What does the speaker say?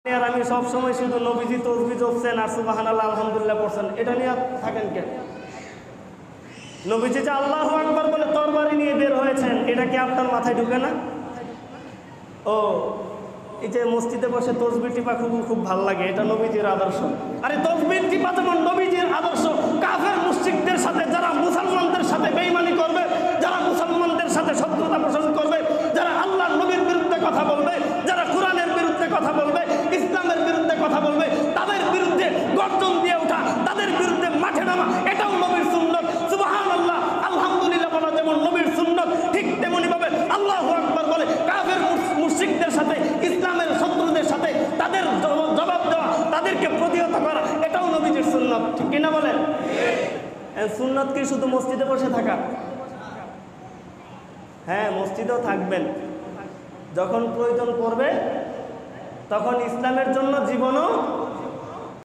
আর আমি সব সময় শুধু নবীজি তসবিহ জপছেন আর সুবহানাল্লাহ আলহামদুলিল্লাহ পড়ছেন, এটা নিয়ে থাকেন কেন? নবীজি যে আল্লাহু আকবার বলে তরবারি নিয়ে বের হয়েছেন, এটা কি আপনার মাথায় ঢুকে না? ও এই যে মসজিদে বসে তসবিহ টিপা খুব ভালো লাগে, এটা নবীজির আদর্শ। আরে তসবিহ টিপা যেমন নবীজির আদর্শ, কাফের মুশরিকদের সাথে যারা মুসলমানদের সাথে বেঈমানি করবে, যারা মুসলমানদের সাথে শত্রুতা পোষণ করবে, যারা আল্লাহর নবীর বিরুদ্ধে কথা বলবে, যারা কোরআনের বিরুদ্ধে কথা বলবে, ইসলামের বিরুদ্ধে কথা বলবে, তাদের বিরুদ্ধে গর্জন দিয়ে ওঠা, তাদের বিরুদ্ধে মাঠে নামা, এটাও নবীর সুন্নাত। সুবহানাল্লাহ আলহামদুলিল্লাহ বলা যেমন নবীর সুন্নাত, ঠিক তেমনি ভাবে আল্লাহু আকবার বলে কাফের মুশরিকদের সাথে, ইসলামের শত্রুদের সাথে তাদের জবাব দেওয়া, তাদেরকে প্রতিহত করা, এটাও নবীজির সুন্নাত। ঠিক কিনা বলেন? সুন্নাত কি শুধু মসজিদে বসে থাকা? হ্যাঁ, মসজিদেও থাকবেন, যখন প্রয়োজন পড়বে তখন ইসলামের জন্য